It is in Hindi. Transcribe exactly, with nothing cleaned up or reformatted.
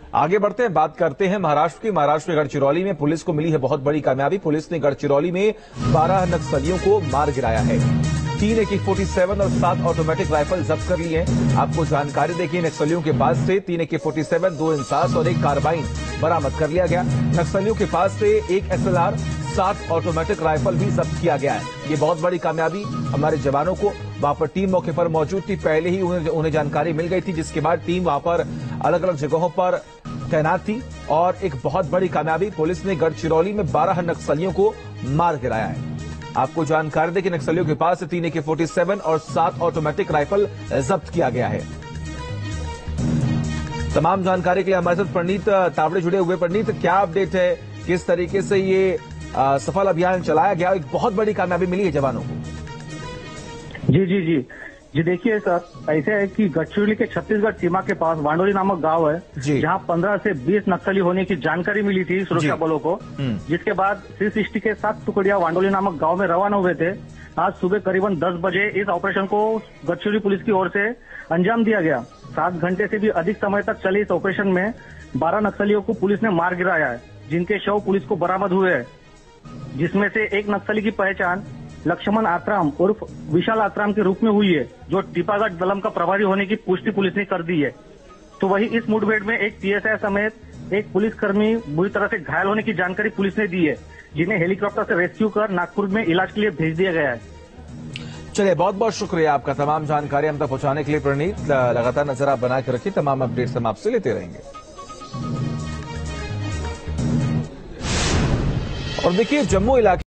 आगे बढ़ते हैं, बात करते हैं महाराष्ट्र की। महाराष्ट्र के गढ़चिरौली में पुलिस को मिली है बहुत बड़ी कामयाबी। पुलिस ने गढ़चिरौली में बारह नक्सलियों को मार गिराया है। तीन ए के फोर्टी सेवन और सात ऑटोमेटिक राइफल जब्त कर ली है। आपको जानकारी देखिए, नक्सलियों के पास से तीन ए के फोर्टी सेवन, दो इंसास और एक कार्बाइन बरामद कर लिया गया। नक्सलियों के पास से एक एस एल आर, सात ऑटोमेटिक राइफल भी जब्त किया गया है। ये बहुत बड़ी कामयाबी हमारे जवानों को। वहां पर टीम मौके पर मौजूद थी, पहले ही उन्हें, उन्हें जानकारी मिल गई थी, जिसके बाद टीम वहां पर अलग अलग जगहों पर तैनात थी और एक बहुत बड़ी कामयाबी, पुलिस ने गढ़चिरौली में बारह नक्सलियों को मार गिराया है। आपको जानकारी दें कि नक्सलियों के पास से तीन ए के फोर्टी सेवन और सात ऑटोमेटिक राइफल जब्त किया गया है। तमाम जानकारी के लिए हमारे साथ प्रणीत तावड़े जुड़े हुए। प्रणीत, क्या अपडेट है, किस तरीके से ये आ, सफल अभियान चलाया गया, एक बहुत बड़ी कामयाबी मिली है जवानों को? जी जी जी जी देखिए सर, ऐसे है कि गढ़चिरौली के छत्तीसगढ़ सीमा के पास वांडोली नामक गांव है, जहां पंद्रह से बीस नक्सली होने की जानकारी मिली थी सुरक्षा बलों को, जिसके बाद सी सिक्सटी के सात टुकड़ियां वांडोली नामक गांव में रवाना हुए थे। आज सुबह करीबन दस बजे इस ऑपरेशन को गढ़चिरौली पुलिस की ओर से अंजाम दिया गया। सात घंटे से भी अधिक समय तक चले इस ऑपरेशन में बारह नक्सलियों को पुलिस ने मार गिराया है, जिनके शव पुलिस को बरामद हुए हैं, जिसमें से एक नक्सली की पहचान लक्ष्मण आत्राम उर्फ विशाल आत्राम के रूप में हुई है, जो टीपागढ़ दलम का प्रभारी होने की पुष्टि पुलिस ने कर दी है। तो वही इस मुठभेड़ में एक पी एस आई समेत एक पुलिसकर्मी बुरी तरह से घायल होने की जानकारी पुलिस ने दी है, जिन्हें हेलीकॉप्टर से रेस्क्यू कर नागपुर में इलाज के लिए भेज दिया गया है। चलिए, बहुत बहुत शुक्रिया आपका तमाम जानकारी हम तक पहुंचाने के लिए प्रणीत। लगातार नजर आप बना के रखिए, तमाम अपडेट्स हम आपसे लेते रहेंगे। और देखिए, जम्मू इलाके